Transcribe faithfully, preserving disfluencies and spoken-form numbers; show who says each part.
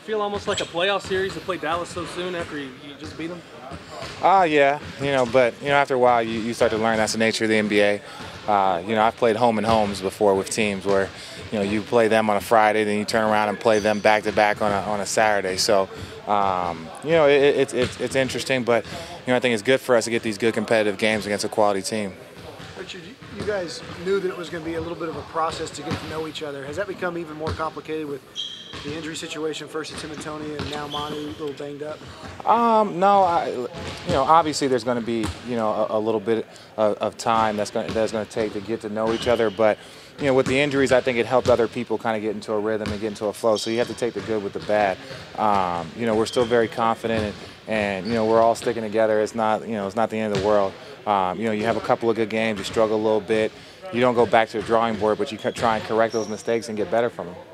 Speaker 1: feel almost like a playoff series to play Dallas so soon after you, you just beat them?
Speaker 2: Ah, uh, yeah, you know, but you know, after a while, you, you start to learn that's the nature of the N B A. Uh, you know, I've played home and homes before with teams where, you know, you play them on a Friday, then you turn around and play them back to back on a on a Saturday. So, um, you know, it, it, it, it's interesting, but you know, I think it's good for us to get these good competitive games against a quality team.
Speaker 3: Richard, you guys knew that it was going to be a little bit of a process to get to know each other. Has that become even more complicated with the injury situation, first to Tim and Tony, and now Manu a little banged up?
Speaker 2: Um, no, I, you know, obviously there's going to be, you know, a, a little bit of, of time that's going that's going to take to get to know each other. But, you know, with the injuries, I think it helped other people kind of get into a rhythm and get into a flow. So you have to take the good with the bad. Um, you know, we're still very confident, and, and you know, we're all sticking together. It's not, you know, it's not the end of the world. Um, you know, you have a couple of good games, you struggle a little bit. You don't go back to the drawing board, but you try and correct those mistakes and get better from them.